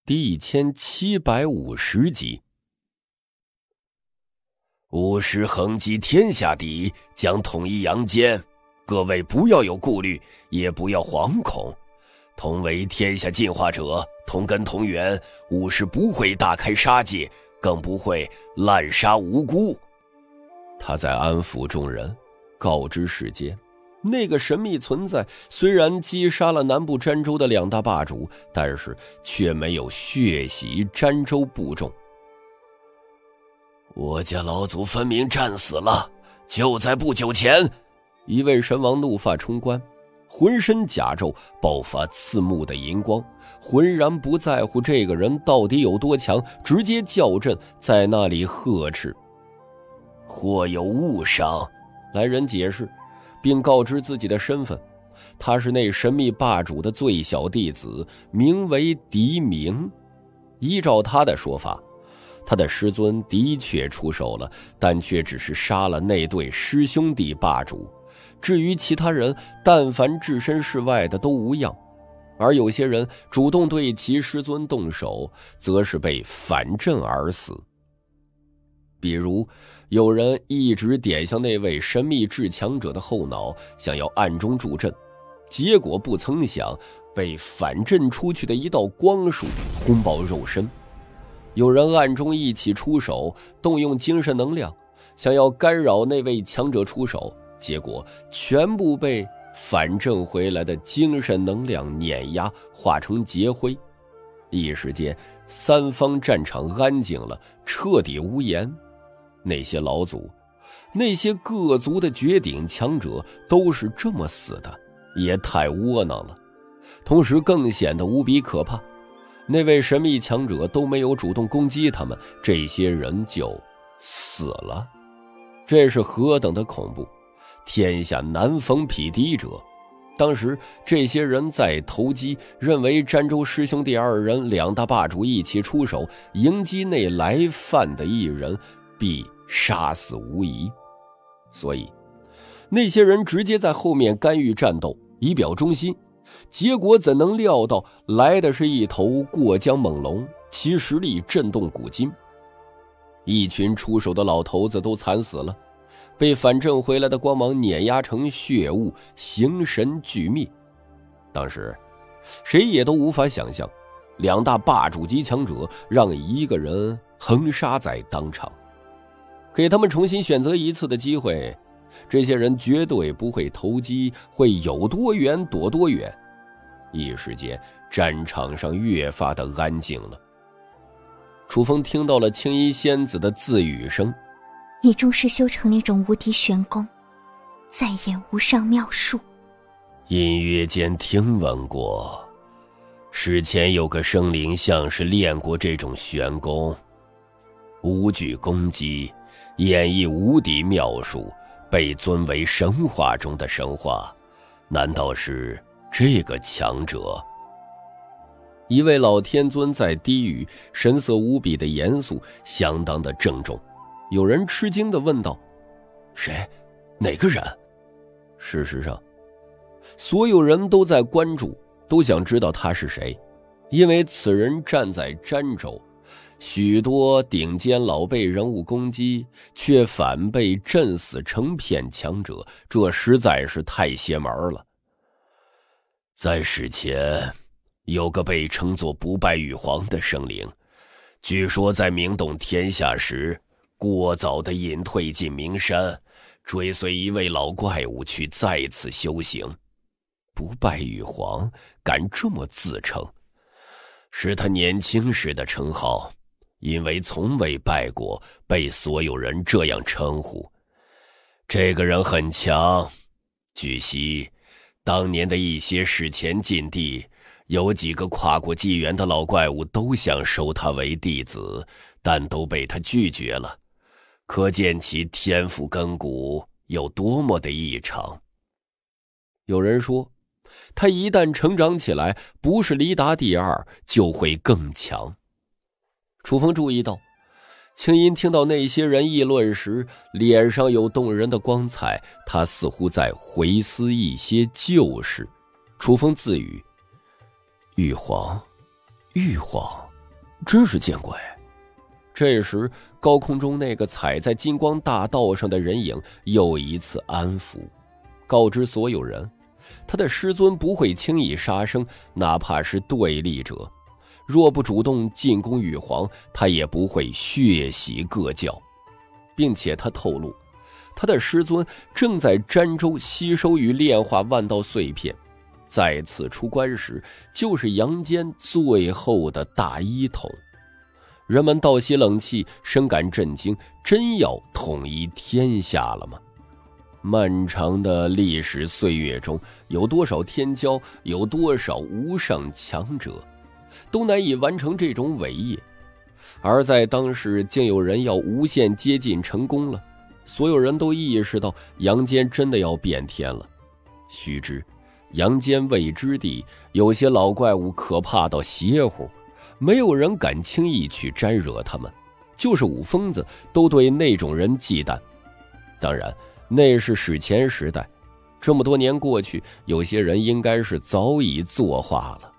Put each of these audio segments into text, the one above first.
第1750集。 吾师横击天下第一，将统一阳间，各位不要有顾虑，也不要惶恐。同为天下进化者，同根同源，吾师不会大开杀戒，更不会滥杀无辜。 他在安抚众人，告知世间，那个神秘存在虽然击杀了南部詹州的2大霸主，但是却没有血洗詹州部众。 我家老祖分明战死了，就在不久前。 一位神王怒发冲冠，浑身甲胄爆发刺目的银光，浑然不在乎这个人到底有多强，直接叫阵在那里呵斥。 或有误伤。 来人解释，并告知自己的身份，他是那神秘霸主的最小弟子，名为狄明。依照他的说法，他的师尊的确出手了，但却只是杀了那对师兄弟霸主，至于其他人，但凡置身事外的都无恙，而有些人主动对其师尊动手，则是被反震而死。比如有人一直点向那位神秘至强者的后脑，想要暗中助阵，结果不曾想被反震出去的一道光束轰爆肉身。有人暗中一起出手，动用精神能量，想要干扰那位强者出手，结果全部被反震回来的精神能量碾压，化成劫灰。一时间，三方战场安静了，彻底无言。那些老祖，那些各族的绝顶强者都是这么死的，也太窝囊了，同时更显得无比可怕。那位神秘强者都没有主动攻击他们，这些人就死了，这是何等的恐怖！天下难逢匹敌者。当时这些人在投机，认为詹州师兄弟2人2大霸主一起出手迎击那来犯的一人，必杀死无疑，所以那些人直接在后面干预战斗，以表忠心。结果怎能料到，来的是一头过江猛龙，其实力震动古今。一群出手的老头子都惨死了，被反震回来的光芒碾压成血雾，形神俱灭。当时谁也都无法想象，2大霸主级强者让一个人横杀在当场。给他们重新选择一次的机会，这些人绝对不会投机，会有多远躲多远。一时间，战场上越发的安静了。楚风听到了青衣仙子的自语声： 你终是修成那种无敌玄功，再演无上妙术。 隐约间听闻过，史前有个生灵像是练过这种玄功，无惧攻击，演绎无敌妙术，被尊为神话中的神话。难道是这个强者？ 一位老天尊在低语，神色无比的严肃，相当的郑重。有人吃惊地问道：谁？哪个人？事实上，所有人都在关注，都想知道他是谁，因为此人站在詹州，许多顶尖老辈人物攻击，却反被震死成片强者，这实在是太邪门了。 在史前，有个被称作不败玉皇的生灵，据说在名动天下时，过早地隐退进名山，追随一位老怪物去再次修行。 不败玉皇敢这么自称， 是他年轻时的称号，因为从未败过，被所有人这样称呼。这个人很强，据悉当年的一些史前禁地，有几个跨过纪元的老怪物都想收他为弟子，但都被他拒绝了，可见其天赋亘古有多么的异常。 有人说，他一旦成长起来，不是离达第2，就会更强。楚风注意到，青音听到那些人议论时，脸上有动人的光彩，他似乎在回思一些旧事。楚风自语：玉皇，玉皇。 真是见鬼！这时，高空中那个踩在金光大道上的人影又一次安抚，告知所有人，他的师尊不会轻易杀生，哪怕是对立者。若不主动进攻羽皇，他也不会血洗各教，并且他透露，他的师尊正在儋州吸收与炼化万道碎片，再次出关时就是阳间最后的大一统。人们倒吸冷气，深感震惊，真要统一天下了吗？漫长的历史岁月中，有多少天骄，有多少无上强者，都难以完成这种伟业。而在当时，竟有人要无限接近成功了。所有人都意识到，阳间真的要变天了。须知，阳间未知地，有些老怪物可怕到邪乎，没有人敢轻易去沾惹他们，就是武疯子都对那种人忌惮。当然，那是史前时代，这么多年过去，有些人应该是早已作化了。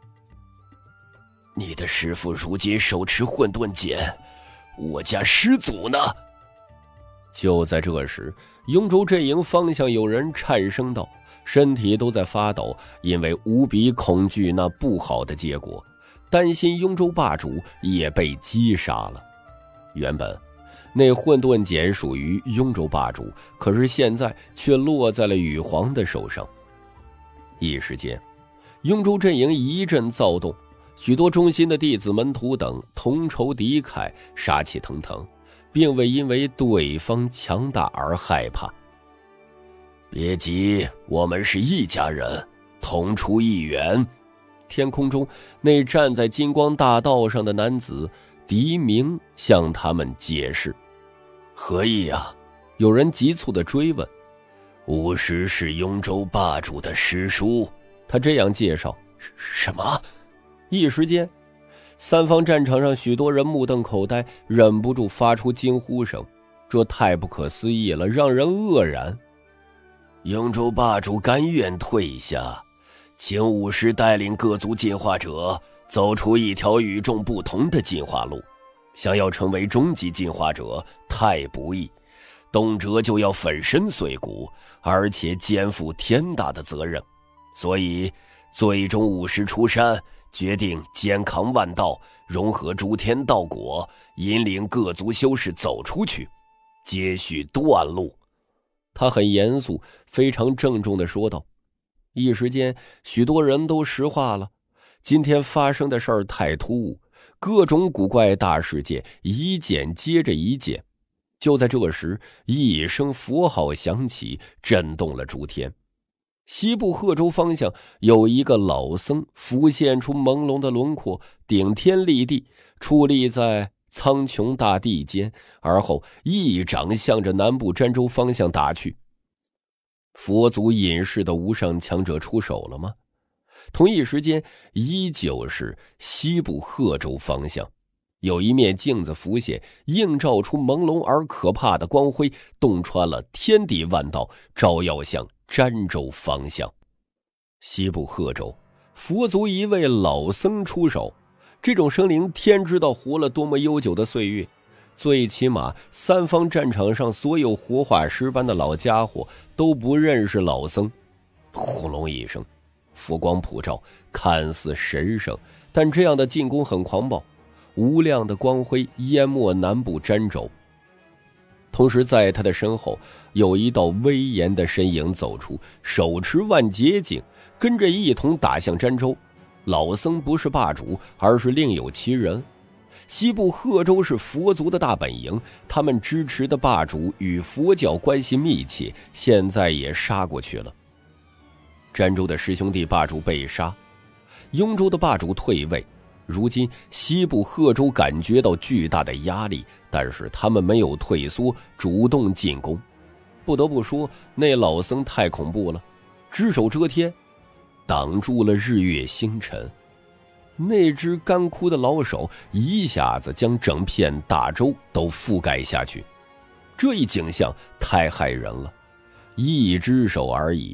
你的师父如今手持混沌锏，我家师祖呢？ 就在这时，雍州阵营方向有人颤声道，身体都在发抖，因为无比恐惧那不好的结果，担心雍州霸主也被击杀了。原本那混沌锏属于雍州霸主，可是现在却落在了羽皇的手上。一时间，雍州阵营一阵躁动，许多忠心的弟子门徒等同仇敌忾，杀气腾腾，并未因为对方强大而害怕。 别急，我们是一家人，同出一源。 天空中那站在金光大道上的男子狄明向他们解释。 何意啊？ 有人急促地追问。 巫师是雍州霸主的师叔。 他这样介绍。 什么？ 一时间，三方战场上许多人目瞪口呆，忍不住发出惊呼声。这太不可思议了，让人愕然。 雍州霸主甘愿退下，请武师带领各族进化者走出一条与众不同的进化路。想要成为终极进化者太不易，动辄就要粉身碎骨，而且肩负天大的责任。所以最终武师出山，决定肩扛万道，融合诸天道果，引领各族修士走出去，接续断路。 他很严肃，非常郑重地说道。一时间，许多人都石化了。今天发生的事儿太突兀，各种古怪大事件一件接着一件。就在这时，一声佛号响起，震动了诸天。西部贺州方向有一个老僧浮现出朦胧的轮廓，顶天立地，矗立在苍穹大地间，而后一掌向着南部儋州方向打去。佛祖隐士的无上强者出手了吗？同一时间，依旧是西部贺州方向，有一面镜子浮现，映照出朦胧而可怕的光辉，洞穿了天地万道，照耀向儋州方向。西部贺州，佛祖一位老僧出手。这种生灵天知道活了多么悠久的岁月，最起码三方战场上所有活化石般的老家伙都不认识老僧。轰隆一声，佛光普照，看似神圣，但这样的进攻很狂暴，无量的光辉淹没南部儋州。同时在他的身后有一道威严的身影走出，手持万劫镜，跟着一同打向儋州。老僧不是霸主，而是另有其人。西部贺州是佛族的大本营，他们支持的霸主与佛教关系密切，现在也杀过去了。儋州的师兄弟霸主被杀，雍州的霸主退位。如今西部贺州感觉到巨大的压力，但是他们没有退缩，主动进攻。不得不说，那老僧太恐怖了，只手遮天，挡住了日月星辰。那只干枯的老手一下子将整片大洲都覆盖下去，这一景象太骇人了。一只手而已，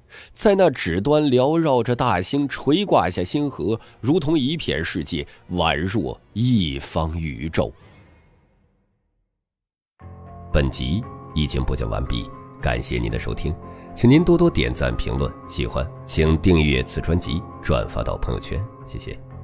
在那指端缭绕着大星，垂挂下星河，如同一片世界，宛若一方宇宙。 本集已经播讲完毕，感谢您的收听，请您多多点赞评论，喜欢请订阅此专辑，转发到朋友圈，谢谢。